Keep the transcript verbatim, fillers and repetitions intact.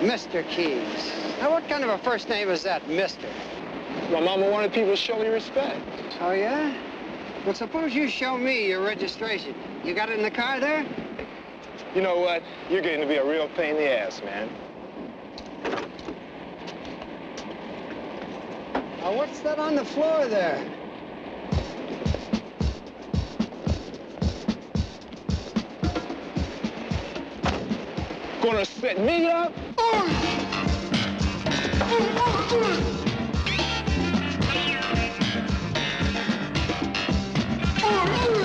Mister Keys. Now, what kind of a first name is that, Mister? My mama wanted people to show me respect. Oh, yeah? Well, suppose you show me your registration. You got it in the car there? You know what? You're getting to be a real pain in the ass, man. Now, what's that on the floor there? Gonna set me up? Oh!